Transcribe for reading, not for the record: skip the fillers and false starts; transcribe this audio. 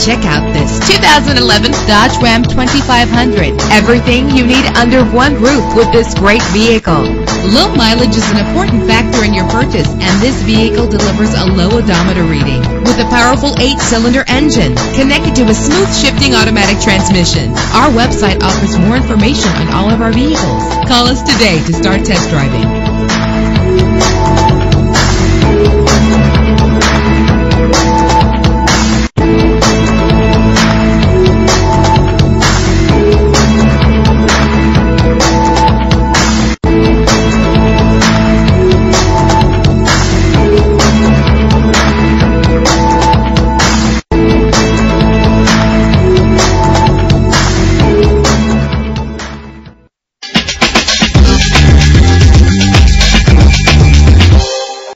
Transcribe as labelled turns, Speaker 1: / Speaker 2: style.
Speaker 1: Check out this 2011 Dodge Ram 2500. Everything you need under one roof with this great vehicle. Low mileage is an important factor in your purchase, and this vehicle delivers a low odometer reading with a powerful 8-cylinder engine connected to a smooth shifting automatic transmission. Our website offers more information on all of our vehicles. Call us today to start test driving.